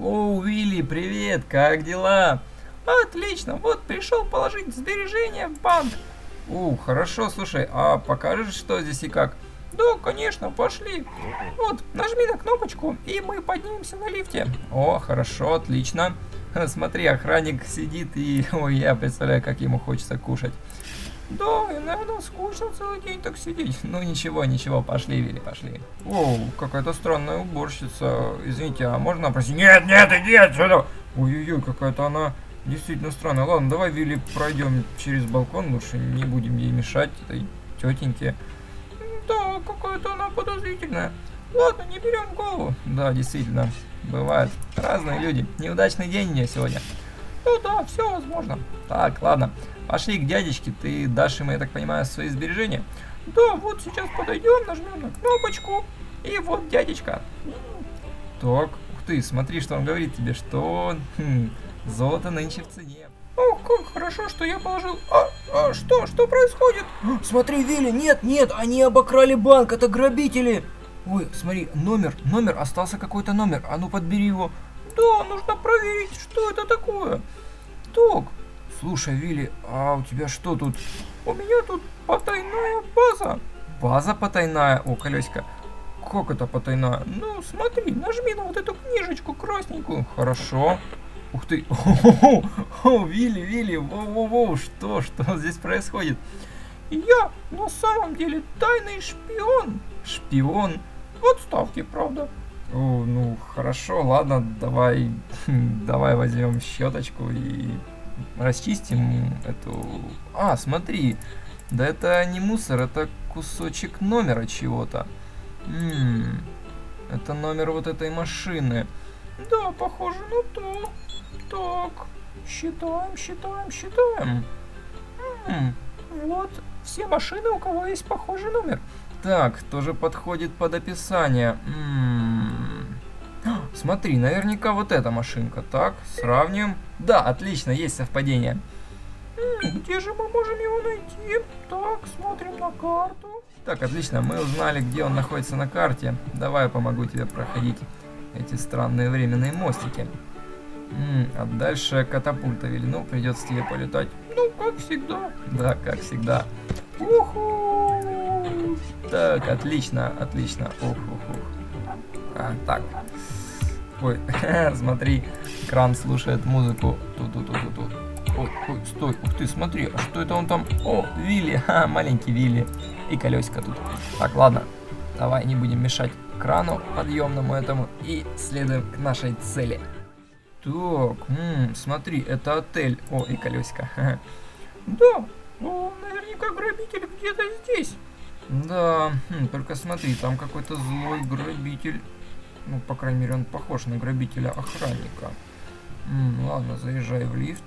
О, Уилли, привет, как дела? Отлично, вот пришел положить сбережения в банк. Хорошо, слушай, а покажешь, что здесь и как? Да, конечно, пошли. Вот, нажми на кнопочку, и мы поднимемся на лифте. О, хорошо, отлично. Смотри, охранник сидит и... Ой, я представляю, как ему хочется кушать. Да, и, наверное, скучно целый день так сидеть. Ну, ничего, ничего, пошли, Вилли, пошли. О, какая-то странная уборщица. Извините, а можно попросить? Нет, нет, иди отсюда! Ой-ой-ой, какая-то она действительно странная. Ладно, давай, Вилли, пройдем через балкон, лучше не будем ей мешать, этой тетеньке. Да, какая-то она подозрительная. Ладно, не берем в голову. Да, действительно, бывают разные люди. Неудачный день у нее сегодня. Ну да, все возможно. Так, ладно. Пошли к дядечке, ты дашь ему, я так понимаю, свои сбережения? Да, вот сейчас подойдем, нажмем на кнопочку, и вот дядечка. Так, ух ты, смотри, что он говорит тебе, что золото нынче в цене. О, как хорошо, что я положил... Что происходит? Смотри, Вилли, нет, они обокрали банк, это грабители. Ой, смотри, номер, остался какой-то номер, а ну подбери его. Да, нужно проверить, что это такое. Так, слушай, Вилли, а у тебя что тут? У меня тут потайная база. База потайная? О, колесико. Как это потайная? Ну, смотри, нажми на вот эту книжечку красненькую. Хорошо. Ух ты. Вилли, воу, что здесь происходит? Я на самом деле тайный шпион. Шпион? В отставке, правда. О, ну, хорошо, ладно, давай возьмем щеточку и расчистим эту... А, смотри, да это не мусор, это кусочек номера чего-то. Это номер вот этой машины. Да, похоже на то. Так, считаем. Вот, все машины, у кого есть похожий номер. Так, тоже подходит под описание. Смотри, наверняка вот эта машинка. Так, сравним. Да, отлично, есть совпадение. Где же мы можем его найти? Так, смотрим на карту. Так, отлично, мы узнали, где он находится на карте. Давай я помогу тебе проходить эти странные временные мостики. А дальше катапульта, Вилли. Ну, придется тебе полетать. Ну, как всегда. Да, как всегда. Уху! Так, отлично. Так. Ой, смотри, кран слушает музыку. Ой, стой, ух ты, смотри, а что это он там? О, Вилли, маленький Вилли. И колесико тут. Так, ладно, давай не будем мешать крану подъемному этому и следуем к нашей цели. Так, смотри, это отель. О, и колесико. Да, наверняка грабитель где-то здесь. Да, только смотри, там какой-то злой грабитель. Ну, по крайней мере, он похож на грабителя-охранника. Ладно, заезжай в лифт.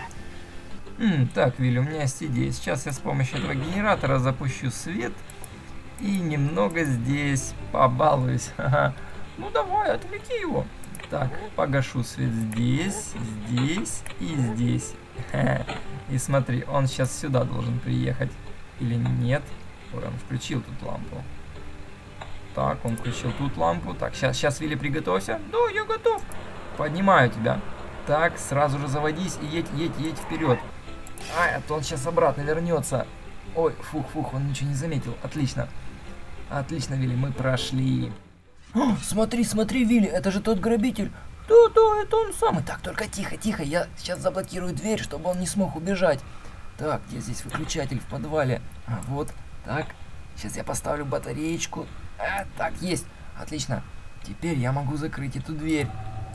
Так, Вилли, у меня есть идея. Сейчас я с помощью этого генератора запущу свет и немного здесь побалуюсь. Ну, давай, отвлеки его. Так, погашу свет здесь и здесь. И смотри, он сейчас сюда должен приехать. Или нет? Ой, он включил тут лампу. Так, он включил тут лампу. Так, сейчас, Вилли, приготовься. Да, я готов. Поднимаю тебя. Так, сразу же заводись и едь вперед. А то он сейчас обратно вернется. Ой, фух, он ничего не заметил. Отлично, Вилли, мы прошли. Смотри, Вилли, это же тот грабитель. Да, это он самый. Так, только тихо, я сейчас заблокирую дверь, чтобы он не смог убежать. Так, где здесь выключатель в подвале? А, вот, так, сейчас я поставлю батареечку. Так, есть, отлично. Теперь я могу закрыть эту дверь.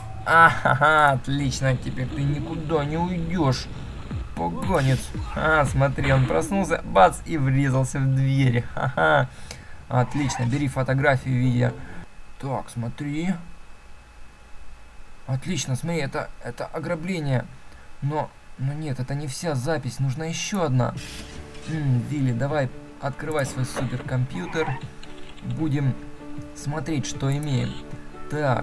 Отлично, теперь ты никуда не уйдешь. Погонец. Смотри, он проснулся, бац, и врезался в дверь. Отлично, бери фотографию видео. Так, смотри. Отлично, смотри, это ограбление. Но нет, это не вся запись, нужна еще одна. Вилли, давай, открывай свой суперкомпьютер. Будем смотреть, что имеем. Так,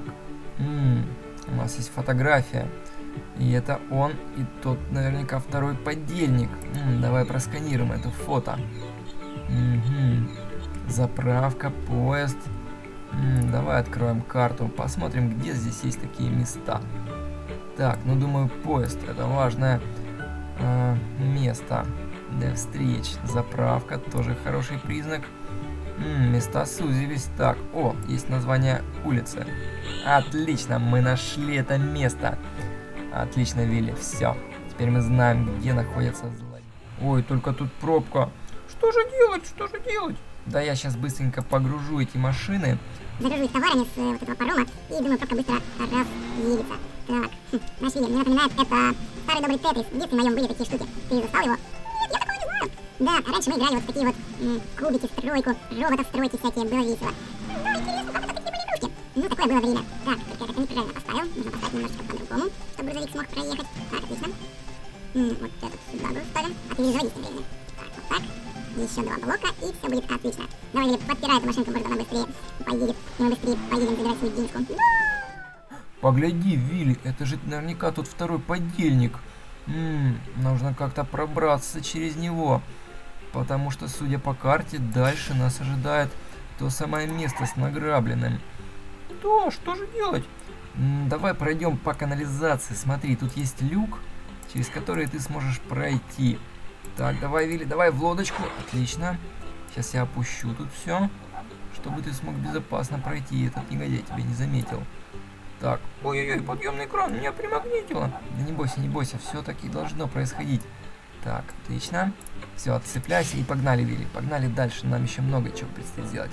у нас есть фотография. И это он, и тот наверняка второй подельник. Давай просканируем это фото. Заправка, поезд. Давай откроем карту, посмотрим, где здесь есть такие места. Так, ну думаю, поезд это важное место для встреч. Заправка тоже хороший признак. Места сузились. Так, о, есть название улицы. Отлично, мы нашли это место. Отлично, Вилли, все. Теперь мы знаем, где находятся злодеи. Ой, только тут пробка. Что же делать, что же делать? Да я сейчас быстренько погружу эти машины. Загружу их товарами с вот этого парома и думаю, пробка быстро разъедется. Так, наш Вилли, мне напоминает, это старый добрый Тетрис. В детстве моем были такие штуки. Ты застал его? Нет, я такого не знаю. Да, раньше мы играли вот в такие вот кубики, стройку, роботов стройки всякие, было весело. Да, интересно, как это такие были игрушки. Ну, такое было время. Так, только я как-то неправильно поставил. Нужно поставить немножко по-другому, чтобы грузовик смог проехать. Так, отлично. Вот этот сюда груз ставим. А ты не заводись тем временем. Так, вот так. Еще 2 блока, и все будет отлично. Давай, Вилли, подпирай эту машинку, может она быстрее поедет. И мы быстрее поедем забирать свою денежку. Да! Погляди, Вилли, это же наверняка тот второй подельник. Нужно как-то пробраться через него. Потому что, судя по карте, дальше нас ожидает то самое место с награбленным. Да, что же делать? Давай пройдем по канализации. Смотри, тут есть люк, через который ты сможешь пройти. Так, давай, Вилли, давай в лодочку. Отлично. Сейчас я опущу тут все, чтобы ты смог безопасно пройти, и этот негодяй тебя не заметил. Так. Ой-ой-ой, подъемный кран меня примагнитило. Да не бойся, все таки должно происходить. Так, отлично. Все, отцепляйся и погнали, Вилли. Погнали дальше, нам еще много чего предстоит сделать.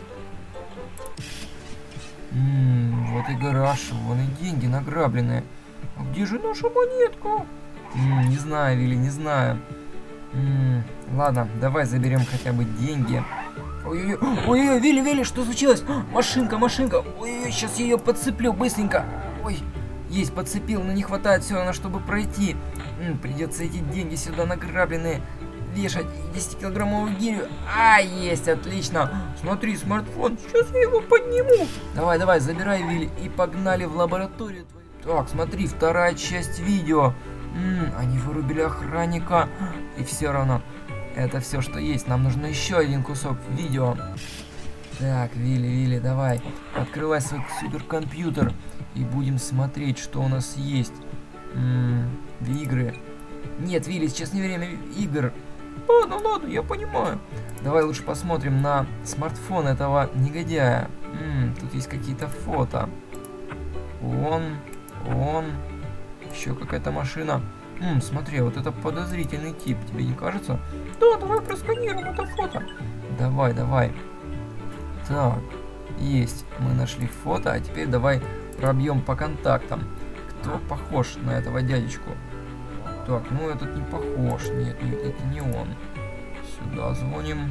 Вот и гараж, вон и деньги награбленные. А где же наша монетка? Не знаю, Вилли, не знаю. Ладно, давай заберем хотя бы деньги. Ой-ой-ой, Вилли, что случилось? Машинка. Ой-ой-ой, сейчас я ее подцеплю быстренько. Ой, есть, подцепил, но не хватает все равно, чтобы пройти. Придется эти деньги сюда награбленные вешать. 10-килограммовую гирю. Есть, отлично. Смотри, смартфон, сейчас я его подниму. Давай, забирай, Вилли, и погнали в лабораторию твою. Так, смотри, вторая часть видео. Они вырубили охранника. И все равно, это все, что есть. Нам нужно еще один кусок видео. Так, Вилли, давай. Открывай свой суперкомпьютер. И будем смотреть, что у нас есть. Игры. Нет, Вилли, сейчас не время игр. Ладно, я понимаю. Давай лучше посмотрим на смартфон этого негодяя. Тут есть какие-то фото. Он. Еще какая-то машина. Смотри, вот это подозрительный тип, тебе не кажется? Да, давай просканируем это фото. Давай. Так, есть. Мы нашли фото, а теперь давай пробьем по контактам. Кто похож на этого дядечку? Так, ну этот не похож. Нет, это не он. Сюда звоним.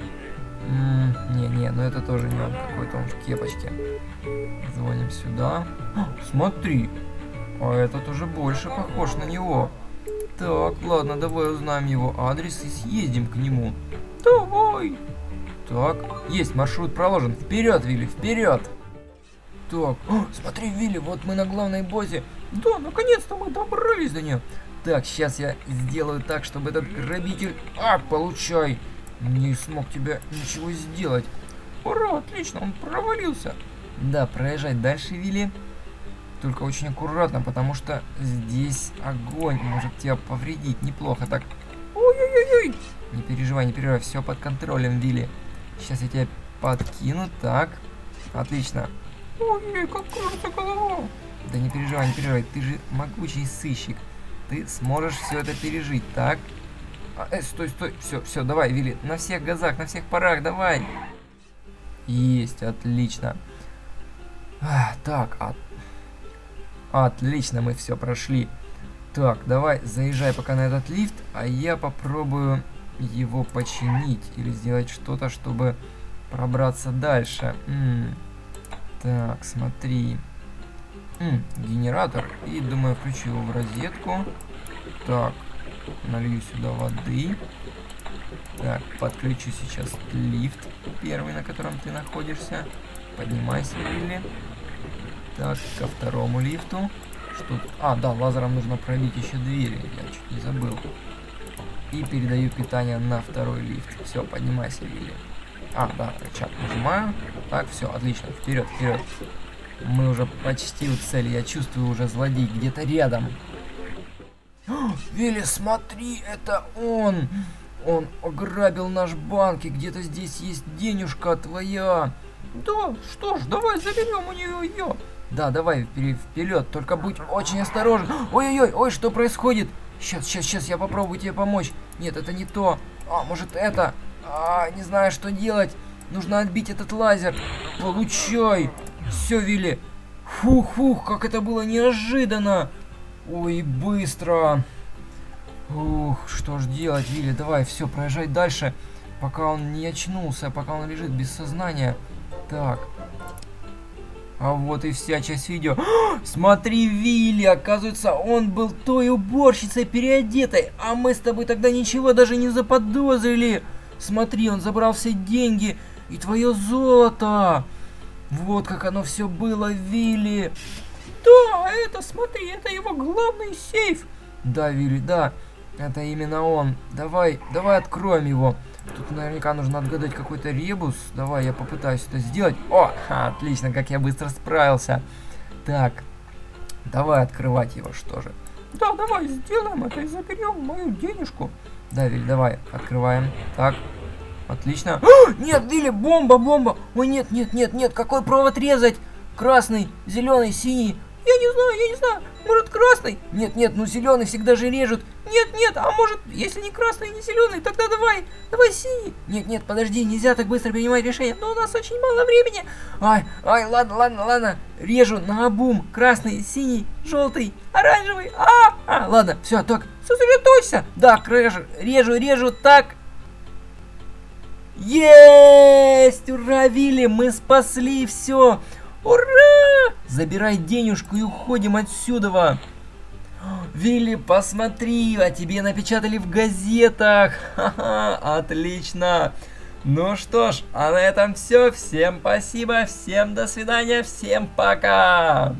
Не, ну это тоже не он. Какой-то он в кепочке. Звоним сюда. Смотри. А этот уже больше похож на него. Так, ладно, давай узнаем его адрес и съездим к нему. Давай. Так, есть, маршрут проложен. Вперед, Вилли, вперед. Так, смотри, Вилли, вот мы на главной базе. Да, наконец-то мы добрались до нее. Так, сейчас я сделаю так, чтобы этот грабитель... получай. Не смог тебе ничего сделать. Ура, отлично, он провалился. Да, проезжай дальше, Вилли. Только очень аккуратно, потому что здесь огонь может тебя повредить. Неплохо так. Ой-ой-ой. Не переживай, все под контролем, Вилли. Сейчас я тебя подкину. Так, отлично. Ой-ой, как кружится голова. Да не переживай, ты же могучий сыщик. Ты сможешь все это пережить, так? Стой. Все, давай, Вилли, на всех газах, на всех парах, давай. Есть, отлично. Так, отлично, мы все прошли. Так, давай, заезжай пока на этот лифт, а я попробую его починить или сделать что-то, чтобы пробраться дальше. Так, смотри. Генератор. И, думаю, включу его в розетку. Так, налью сюда воды. Так, подключу сейчас лифт первый, на котором ты находишься. Поднимайся, Вилли. Так, ко второму лифту. Что тут? Да, лазером нужно пробить еще двери. Я чуть не забыл. И передаю питание на второй лифт. Все, поднимайся, Вилли. А, да, рычаг нажимаю. Так, все, отлично, вперед, вперед. Мы уже почти у цели, я чувствую уже злодей где-то рядом. Вилли, смотри, это он! Он ограбил наш банк, и где-то здесь есть денежка твоя. Да, что ж, давай заберем у нее ее. Да, давай вперед, только будь очень осторожен. Ой-ой-ой, ой, что происходит? Сейчас, я попробую тебе помочь. Нет, это не то. А, может это? А, не знаю, что делать. Нужно отбить этот лазер. Получай. Все, Вилли. Фух, как это было неожиданно. Ой, быстро. Ух, что ж делать, Вилли, давай, все, проезжай дальше, пока он не очнулся, пока он лежит без сознания. Так. А вот и вся часть видео. Смотри, Вилли, оказывается, он был той уборщицей переодетой, а мы с тобой тогда ничего даже не заподозрили. Смотри, он забрал все деньги и твое золото. Вот как оно все было, Вилли. Да, это, смотри, это его главный сейф. Да, Вилли, да, это именно он. Давай откроем его. Тут наверняка нужно отгадать какой-то ребус. Давай, я попытаюсь это сделать. О, отлично, как я быстро справился. Так, давай открывать его, что же. Да, давай сделаем это и заберем мою денежку. Да, Вилли, давай, открываем. Так, отлично. Нет, Вилли, бомба. Ой, нет, какой провод резать? Красный, зеленый, синий. Я не знаю, может красный? Нет, ну зеленый всегда же режут. Нет, а может, если не красный, не зеленый, тогда давай синий. Нет, подожди, нельзя так быстро принимать решение. Но у нас очень мало времени. Ай, ладно. Режу наобум. Красный, синий, желтый, оранжевый. Ладно, все, так, сосредоточься. Да, режу, так. Есть! Ура, Вилли, мы спасли все. Ура! Забирай денежку и уходим отсюда. Вилли, посмотри, о тебе напечатали в газетах. Ха-ха, отлично. Ну что ж, а на этом все. Всем спасибо, всем до свидания, всем пока.